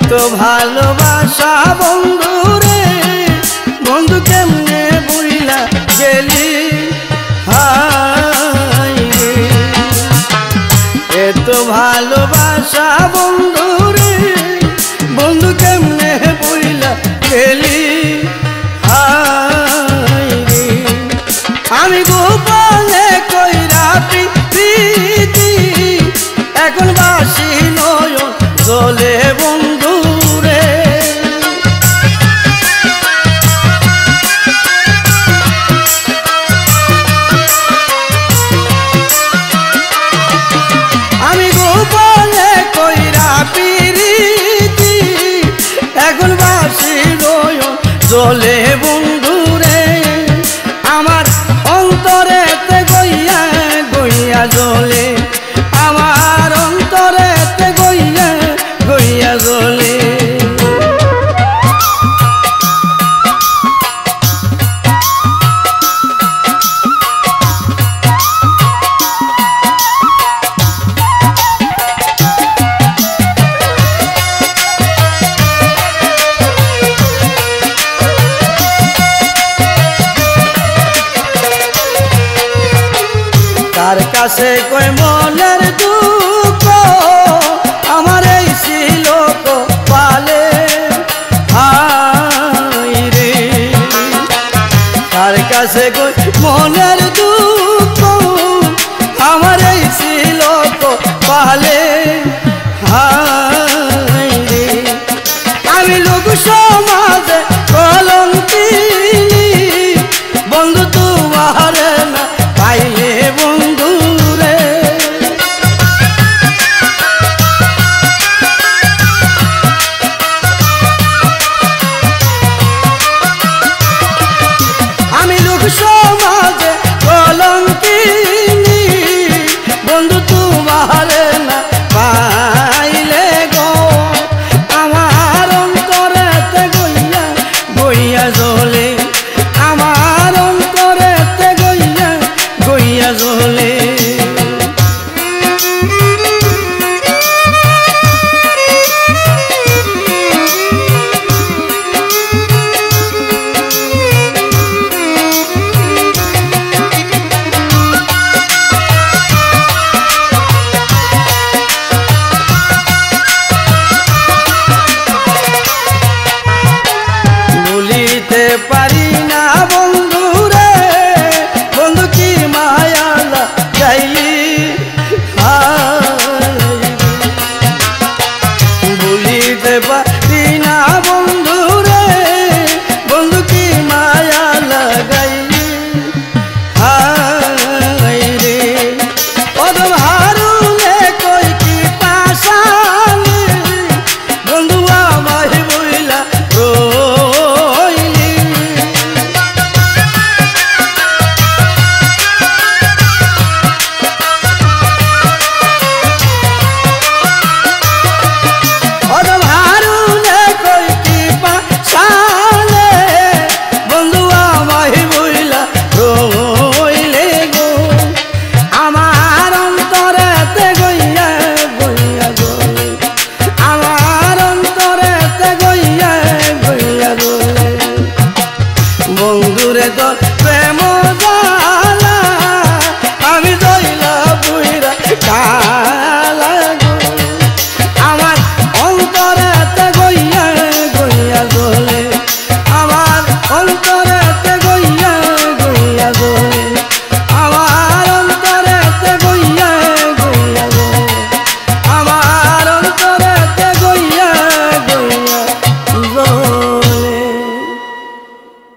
এত ভালোবাসা বন্ধুরে বন্ধু কেমনে বুইলা গেলি হায় রে। এত ভালোবাসা বন্ধুরে বন্ধু কেমনে বুইলা গেলি হায় রে। আমি গোপনে কইরা প্রীতি এখন বাসি নয়ন জলে বন্ধুরে। আমি গোপনে কইরা প্রীতি এখন বাসি নয়ন জলে বন্ধুরে। আমার অন্তরেতে গইয়া গইয়া জলে, আমার অন্তরেতে গইয়া গইয়া জলে। তার কাছে কই মনের দুঃখ আমার এই ছিল পালে হায় রে। তার কাছে কই মনের দুঃখ আমার এই ছিল পালে হায় রে। আমি লোক সমাজে কলঙ্কিনী বন্ধু তোমার না পাইলে বন্ধুরে। আমি লোক সমাজে কলঙ্কিনী বন্ধু তোমার না পাইলে গো। আমার অন্তরেতে গইয়া গইয়া জলে, আমার অন্তরেতে গইয়া গইয়া জলে। ভুলিতে পারি না বন্ধুরে বন্ধু কি মায়া লাগাইলি হায়। ভুলিতে পারি না বন্ধুরে বন্ধু কি মায়া লাগাইলি হায় রে। অদম হারুনে কই কি পাশানি বন্ধু আমায় বইলা রইলি। অদম হারুনে কই কি পাশানি বন্ধু আমায় বইলা রইলে গো। আমার অন্তরেতে গইয়া গইয়া জলে, আমার অন্তরেতে গইয়া গইয়া জলে। বন্ধুরে তো